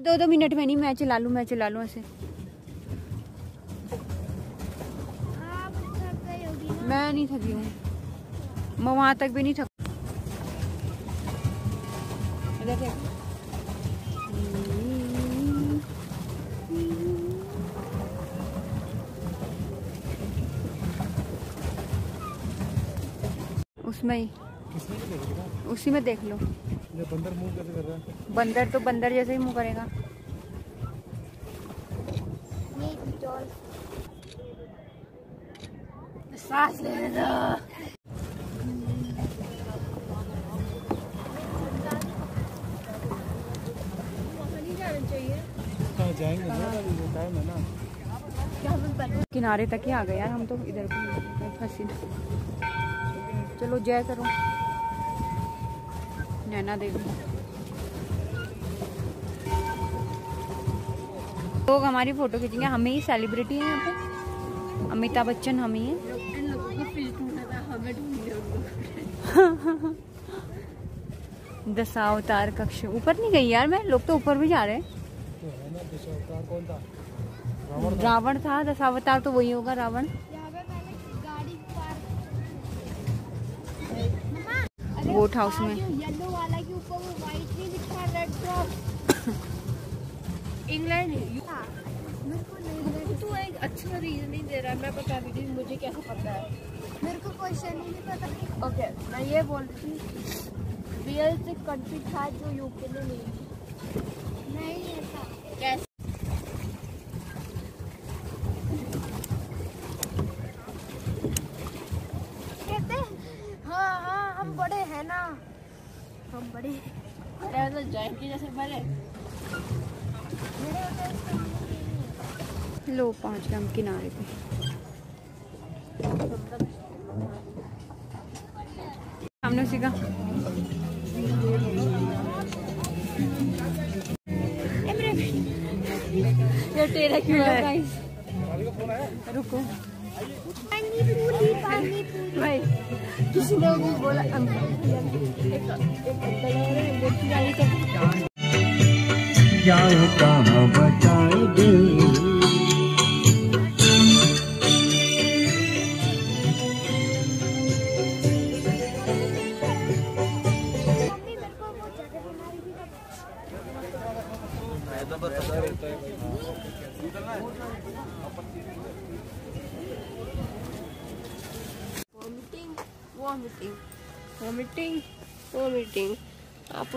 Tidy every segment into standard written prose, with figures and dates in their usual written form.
2 minute में नहीं, मैं चला लूँ ऐसे। मैं नहीं थकी हूँ, मैं वहाँ तक भी नहीं थक। उसमें ही, उसी में देख लो। ये बंदर मुंह कैसे कर रहा है? बंदर तो बंदर जैसे ही मुंह करेगा। सांस ले दो। जाएंगे ना, टाइम है ना। किनारे तक ही आ गए यार हम तो, इधर को फंसी। चलो जय करो नैना देवी। लोग हमारी फोटो खींचेंगे, हमें ही सेलिब्रिटी है यहाँ पे, अमिताभ बच्चन हम ही हैं। दशावतार कक्ष ऊपर नहीं गई यार मैं, लोग तो ऊपर भी जा रहे हैं। कौन था? रावण था, दशावतार तो वही होगा, रावण। बोट हाउस में येलो वाला के ऊपर वो व्हाइट नहीं लिखा, रेड ड्रॉप। इंग्लैंड मेरे को तो एक अच्छा रीजन नहीं दे रहा है, मैं बता रही थी मुझे कैसे पता है। मेरे को क्वेश्चन ही नहीं पता। ओके मैं ये बोल रही थी, रियल कंट्री था जो यूके ने नहीं ऐसा कैसे। कहते हाँ हम बड़े हैं ना, हम बड़े ऐसा जाएंगे जैसे बड़े। लो पहुंच गए हम किनारे पे। सामने उसी का ये तेरा क्यों है गाइस? रुको पानी पूरी भाई, किसी ने भी बोला जाओ कहाँ बताए दिल। वोमिटिंग आप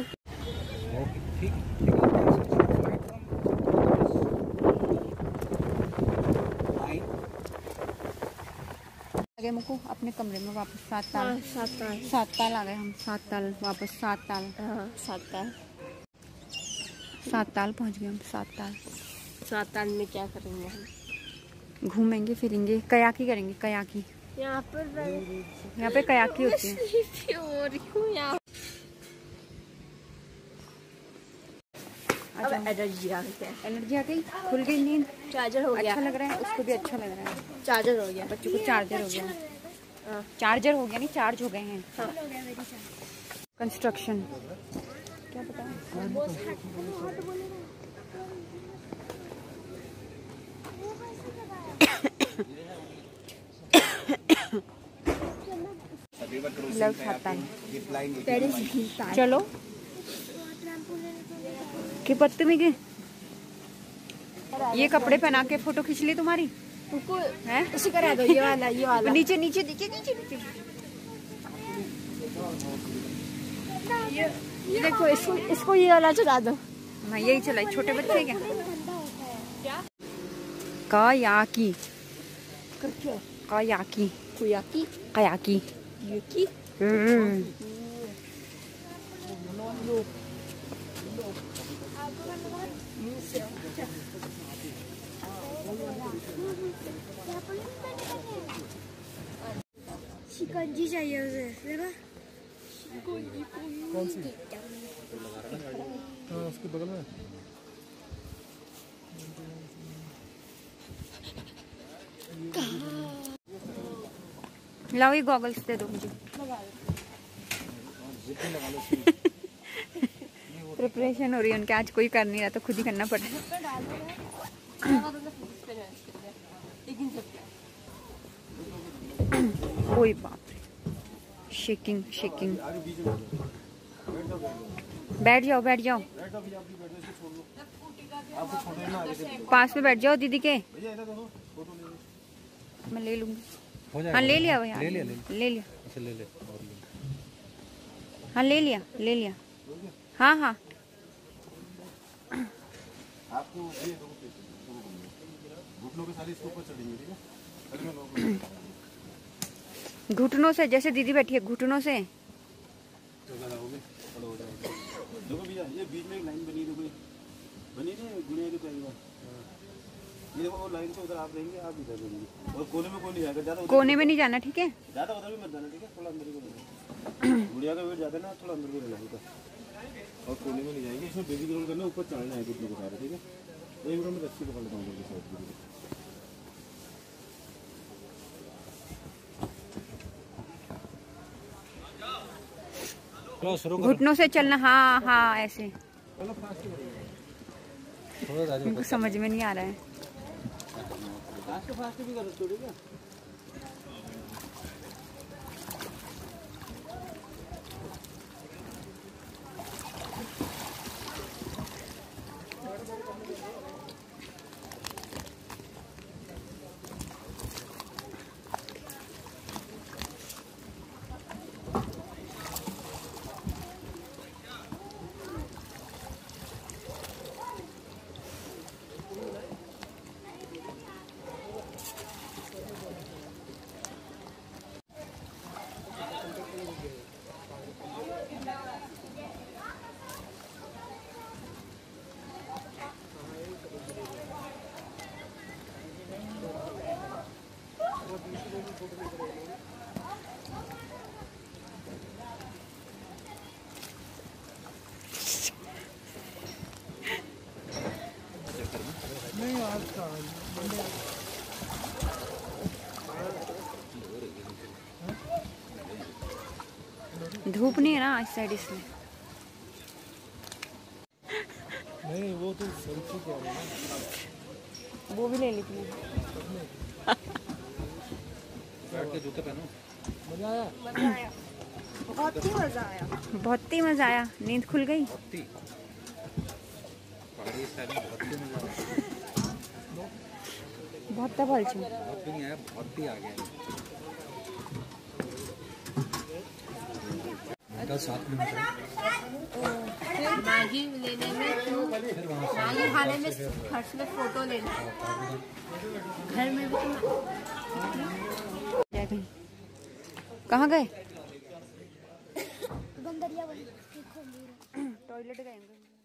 गए मुझको अपने कमरे में वापस। 7 ताल आ गए हम, 7 ताल वापस। 7 ताल 7 ताल पहुंच गए हम। 7 ताल में क्या करेंगे हम? घूमेंगे फिरेंगे, कयाकी करेंगे। कयाकी यहाँ पे कयाकी होती है। एनर्जी आ गई, एनर्जी आ गई, खुल गई नींद। चार्जर हो गया। अच्छा लग रहा है, उसको भी अच्छा लग रहा है। चार्जर हो गया, बच्चों को चार्जर हो गया। चार्जर हो गया नहीं, चार्ज हो गए हैं। कंस्ट्रक्शन क्या पता लव खाता है। चलो के पत्ते में के ये कपड़े पहना के फोटो खींच ली तुम्हारी है? इसी करा दो, ये वाला नीचे नीचे नीचे नीचे नीचे। ये देखो, इसको ये वाला चला दो। मैं यही चलाई, छोटे बच्चे क्या? कायाकी कायाकी कुयाकी कायाकी युकी शिकंजी चाहिए उसे, कौन सी? हाँ उसके बगल में। लाओ ये गॉगल्स दे दो मुझे। प्रिपरेशन हो रही है उनके, आज कोई कर नहीं रहा तो खुद ही करना पड़ रहा है। ओए बाप रे, शेकिंग शेकिंग। बैठ जाओ बैठ जाओ, पास में बैठ जाओ दीदी के। मैं ले लूंगी। हाँ ले लिया भैया, ले लिया। अच्छा ले ले। हाँ ले लिया हाँ हाँ। आपको ये घुटनों के सारे इसके ऊपर चढ़ेंगे, ठीक है? घुटनों से, जैसे दीदी बैठी है घुटनों से। देखो भैया, ये बीच में एक लाइन बनी नहीं गुड़िया के पैर में। ये देखो वो लाइन से उधर आप रहेंगे, आप इधर रहेंगे, और कोने में कोई नहीं जाएगा ज्यादा। कोने में नहीं जाना, ठीक है? ज्यादा उधर भी मत जाना, ठीक है? थोड़ा अंदर को गुड़िया का वेट ज्यादा ना, थोड़ा अंदर को रहना है, और कोने में नहीं जाएंगे। इसमें बेबी रोल करना, ऊपर चढ़ना है घुटनों को सारे, ठीक है? एक मिनट में रस्सी पकड़ लेता हूँ साइड। घुटनों से चलना, हाँ हाँ ऐसे। उनको समझ में नहीं आ रहा है। फास्ट भी कर सकते हो, ठीक है? धूप नहीं है ना इस साइड, इसलिए। नहीं वो तो सेल्फी क्या है ना, वो भी ले ली थी। बैठ के जूते पहनो। मजा आया? बहुत ही मजा आया। बहुत ही मजा आया, नींद खुल गई। बहुत तबल छू, बहुत भी नहीं आया, बहुत ही आ गया। साथ में मैगी लेने में तू मैगी खाने में खर्च में फोटो लेना, घर में भी तुम कहाँ गए? बंदरिया टॉयलेट गए।